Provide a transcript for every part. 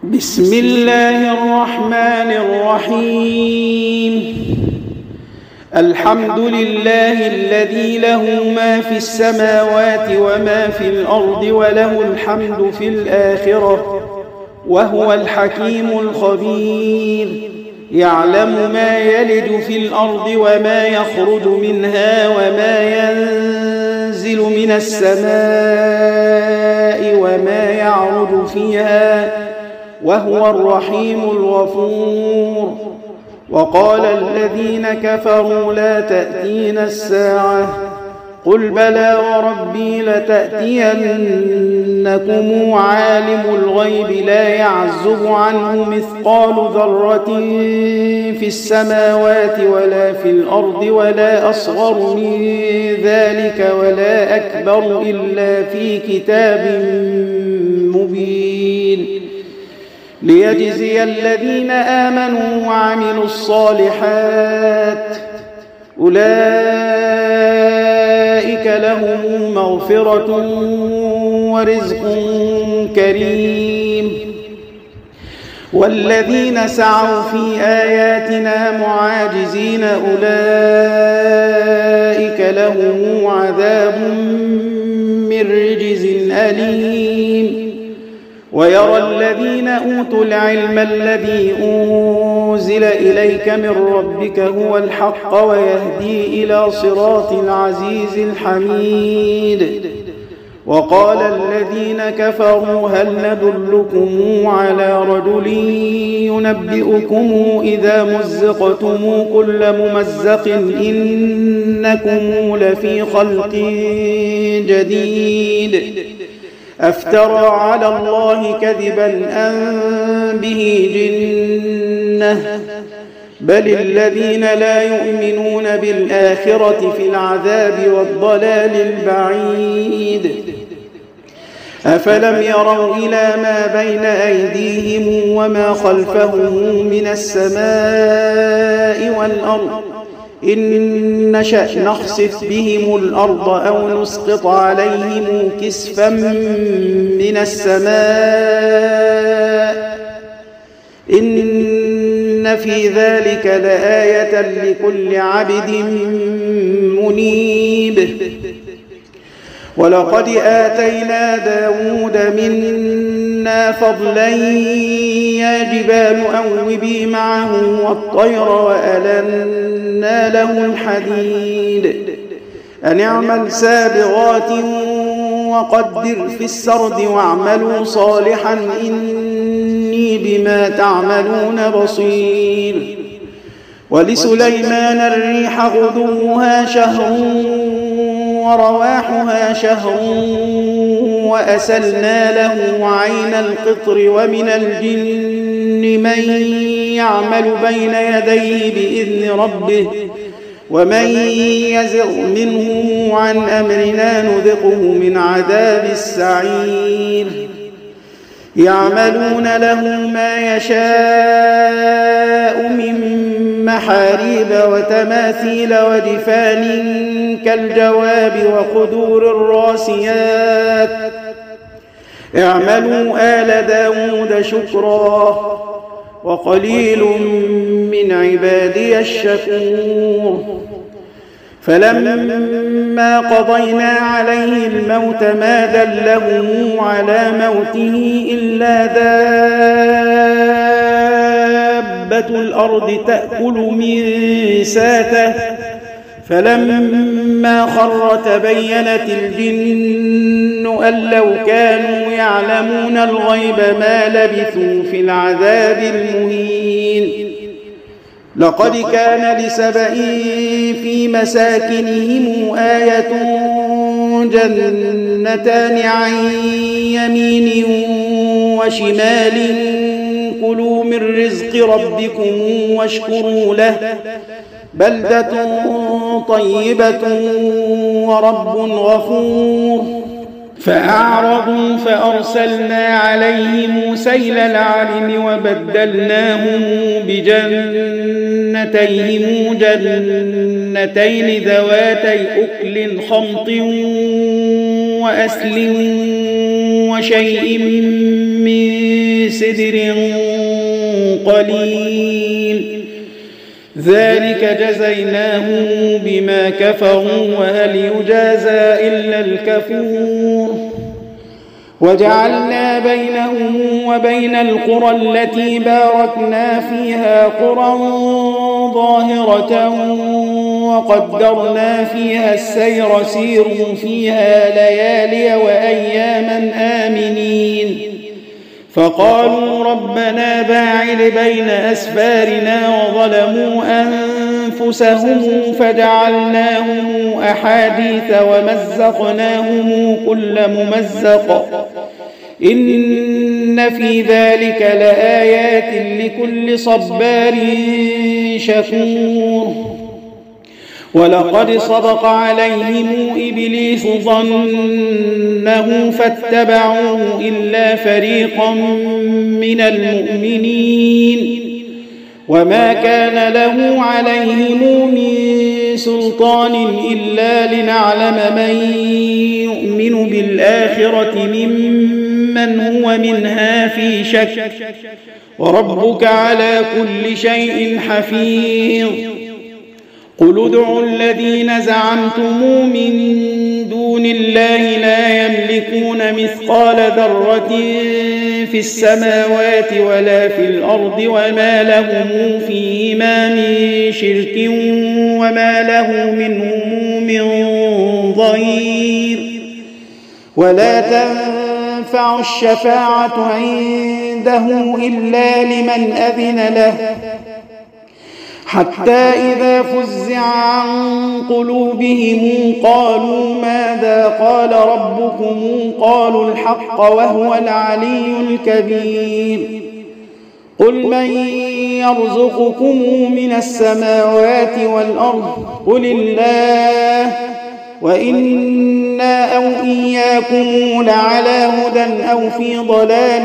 بسم الله الرحمن الرحيم. الحمد لله الذي له ما في السماوات وما في الأرض وله الحمد في الآخرة وهو الحكيم الخبير. يعلم ما يلج في الأرض وما يخرج منها وما ينزل من السماء وما يعرج فيها وهو الرحيم الغفور. وقال الذين كفروا لا تأتينا الساعة قل بلى وربي لتأتينكم عالم الغيب لا يعزب عنه مثقال ذرة في السماوات ولا في الأرض ولا أصغر من ذلك ولا أكبر إلا في كتاب مبين ليجزي الذين آمنوا وعملوا الصالحات أولئك لهم مغفرة ورزق كريم. والذين سعوا في آياتنا معاجزين أولئك لهم عذاب من رجز أليم. ويرى الذين أوتوا العلم الذي أنزل إليك من ربك هو الحق ويهدي إلى صراط العزيز الحميد. وقال الذين كفروا هل ندلكم على رجل ينبئكم إذا مزقتم كل ممزق إنكم لفي خلق جديد أفترى على الله كذبا أم به جنة بل الذين لا يؤمنون بالآخرة في العذاب والضلال البعيد. أفلم يروا إلى ما بين أيديهم وما خلفهم من السماء والأرض إن نشأ نخسف بهم الأرض أو نسقط عليهم كسفا من السماء إن في ذلك لآية لكل عبد منيب. ولقد آتينا داود منا فضلا يا جبال أوبي معه والطير وألنا له الحديد أن اعمل سابغات وقدر في السرد واعملوا صالحا إني بما تعملون بصير. ولسليمان الريح غدوها شهر ورواحها شهر وأسلنا له عين القطر ومن الجن من يعمل بين يديه بإذن ربه ومن يزغ منهم عن أمرنا نذقه من عذاب السعير. يعملون له ما يشاء من محاريب وتماثيل وجفان كالجواب وقدور الراسيات اعملوا آل داود شكرا وقليل من عبادي الشكور. فلما قضينا عليه الموت ما دلهم على موته إلا دابة الأرض تأكل من ساته فلما خر تبينت الجن أن لو كانوا يعلمون الغيب ما لبثوا في العذاب المهين. لقد كان لسبإ في مساكنهم آية جنتان عن يمين وشمال كلوا من رزق ربكم واشكروا له بلدة طيبة ورب غفور. فأعرضوا فأرسلنا عليهم سيل العرم وبدلناهم بجنتيهم جنتين ذواتي أكل خمط وأسل وشيء من سدر قليل ذلك جزيناهم بما كفروا وهل يجازى إلا الكفور وجعلنا بينهم وبين القرى التي باركنا فيها قرى ظاهرة وقدرنا فيها السير سيروا فيها ليالي وأياما آمنين فقالوا ربنا باعد بين أسفارنا وظلموا أنفسهم فجعلناهم أحاديث ومزقناهم كل ممزق إن في ذلك لآيات لكل صبار شكور ولقد صدق عليهم إبليس ظنه فاتبعوه إلا فريقا من المؤمنين وما كان له عليهم من سلطان إلا لنعلم من يؤمن بالآخرة ممن هو منها في شك وربك على كل شيء حفيظ قل ادعوا الذين زعمتم من دون الله لا يملكون مثقال ذرة في السماوات ولا في الأرض وما لهم فيهما من شرك وما له منهم من ظهير ولا تنفع الشفاعة عنده إلا لمن أذن له حتى إذا فزع عن قلوبهم قالوا ماذا قال ربكم قالوا الحق وهو العلي الكبير قل من يرزقكم من السماوات والأرض قل الله وإنا أو إياكم لعلى هدى أو في ضلال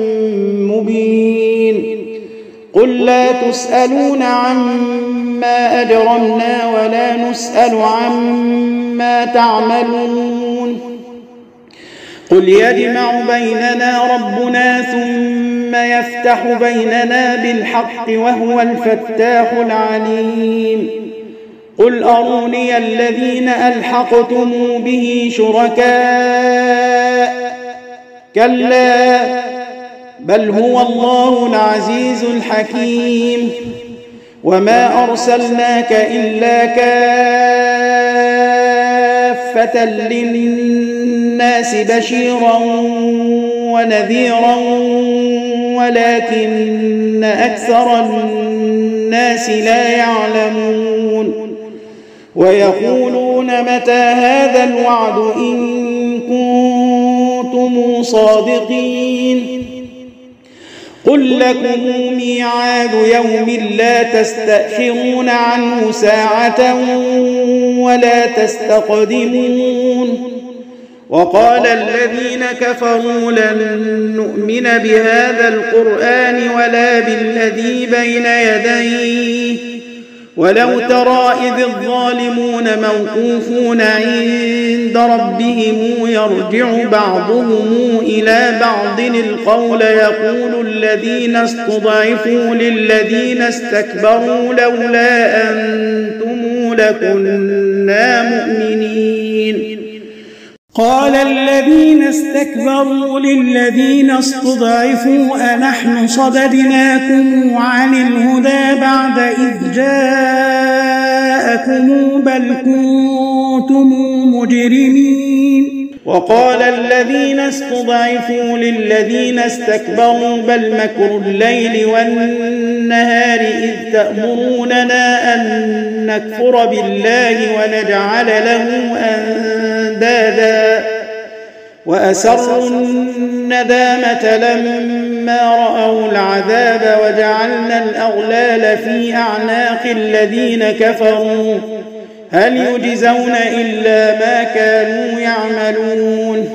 مبين قل لا تسألون عما أجرمنا ولا نسأل عما تعملون قل يجمع بيننا ربنا ثم يفتح بيننا بالحق وهو الفتاح العليم قل أروني الذين ألحقتم به شركاء كلا بل هو الله العزيز الحكيم وما أرسلناك إلا كافة للناس بشيرا ونذيرا ولكن أكثر الناس لا يعلمون ويقولون متى هذا الوعد إن كنتم صادقين قل لكم ميعاد يوم لا تستأخرون عنه ساعة ولا تستقدمون وقال الذين كفروا لن نؤمن بهذا القرآن ولا بالذي بين يديه ولو ترى إذ الظالمون موقوفون عند ربهم يرجع بعضهم إلى بعض القول يقول الذين استضعفوا للذين استكبروا لولا أنتم لكنا مؤمنين قال الذين استكبروا للذين استضعفوا أنحن صددناكم عن الهدى بعد إذ جاءكم بل كنتم مجرمين وقال الذين استضعفوا للذين استكبروا بل مكر الليل والنهار إذ تأمروننا أن نكفر بالله ونجعل له أندادا وأسروا الندامة لما رأوا العذاب وجعلنا الأغلال في أعناق الذين كفروا هل يجزون إلا ما كانوا يعملون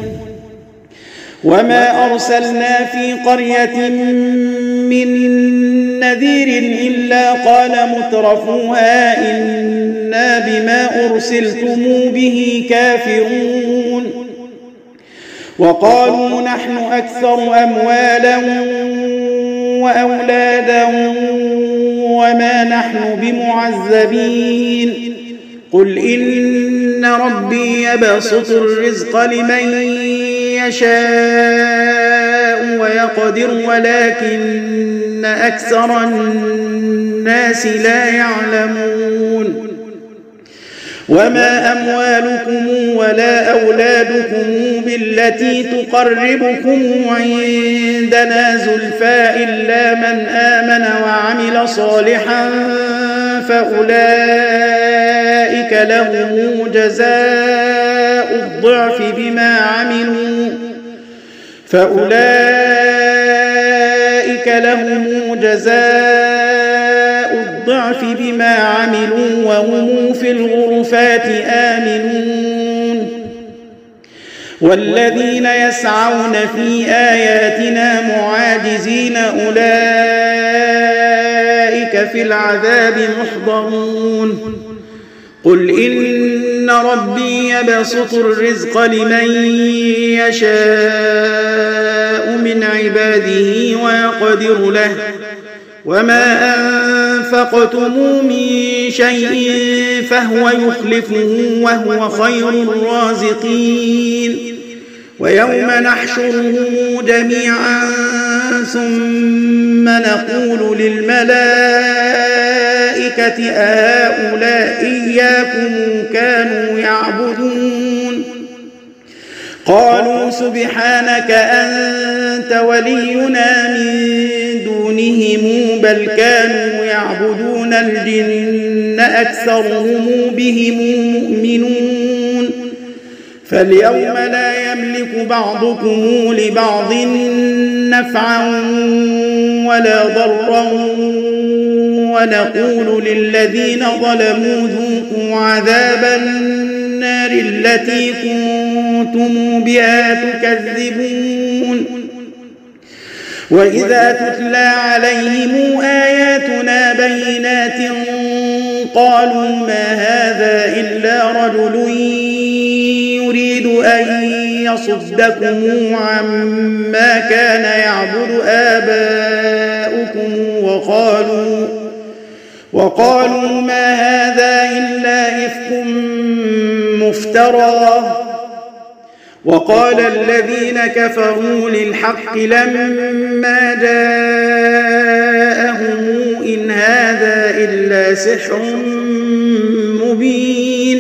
وما أرسلنا في قرية من نذير إلا قال مترفوها إنا بما أرسلتم به كافرون وقالوا نحن أكثر أموالا وأولادا وما نحن بمعذبين قل إن ربي يبسط الرزق لمن يشاء ويقدر ولكن أكثر الناس لا يعلمون وما أموالكم ولا أولادكم بالتي تقربكم عندنا زلفى إلا من آمن وعمل صالحا فأولئك لهم جزاء الضعف بما عملوا وهم في الغرفات آمنون والذين يسعون في آياتنا معاجزين أولئك في العذاب محضرون قل إن ربي يبسط الرزق لمن يشاء من عباده ويقدر له وما أنفقتم من شيء فهو يخلفه وهو خير الرازقين ويوم نحشرهم جميعا ثم نقول للملائكة أهؤلاء إياكم كانوا يعبدون قالوا سبحانك أنت ولينا من دونهم بل كانوا يعبدون الجن أكثرهم بهم مؤمنون فاليوم لا يملك بعضكم لبعض نفعا ولا ضرا ونقول للذين ظلموا ذوقوا عذاب النار التي كنتم بها تكذبون وإذا تتلى عليهم آياتنا بينات قالوا ما هذا إلا رجل يريد أن يصدكم عما كان يعبد آباؤكم وقالوا ما هذا إلا إفك مفترى وقال الذين كفروا للحق لما جاءهم إن هذا إلا سحر مبين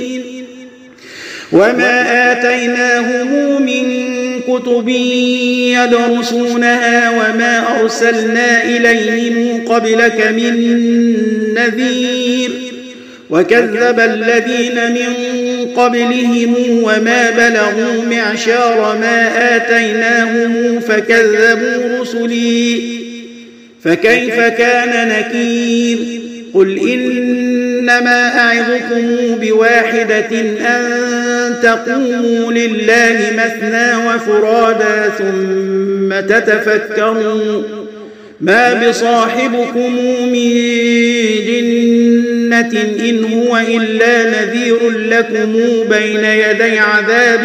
وما آتيناهم من كتب يدرسونها وما أرسلنا إليهم قبلك من نذير وكذب الذين من قبلهم وما بلغوا معشار ما آتيناهم فكذبوا رسلي فكيف كان نكير قل إنما أعظكم بواحدة أن تقوموا لله مثنى وفرادا ثم تتفكروا ما بصاحبكم من جنة إن هو إلا نذير لكم بين يدي عذاب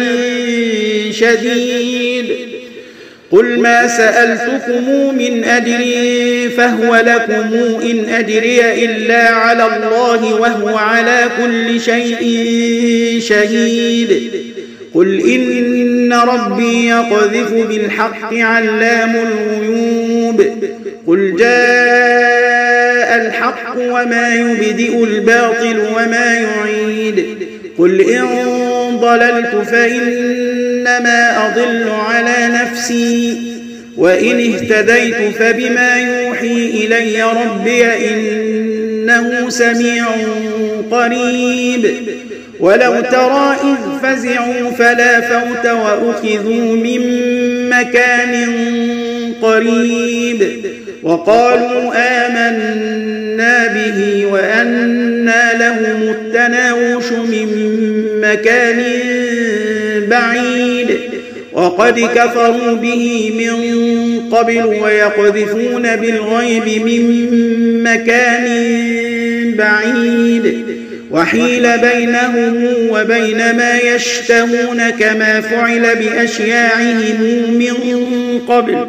شديد قل ما سألتكم من أجر فهو لكم إن أجري إلا على الله وهو على كل شيء شهيد قل إن ربي يقذف بالحق علام الغيوب قل جاء الحق وما يبدئ الباطل وما يعيد قل إن ضللت فإنما أضل على نفسي وإن اهتديت فبما يوحي إلي ربي إنه سميع قريب ولو ترى إذ فزعوا فلا فوت وأخذوا من مكان قريب وقالوا آمنا به وأنى لهم التناوش من مكان بعيد وقد كفروا به من قبل ويقذفون بالغيب من مكان بعيد وحيل بينهم وبين ما يشتهون كما فعل بأشياعهم من قبل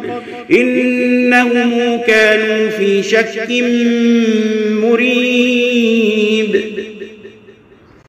إنهم كانوا في شك مريب